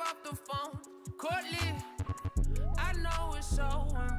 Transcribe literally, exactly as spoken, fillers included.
off the phone. Courtly, I know it's so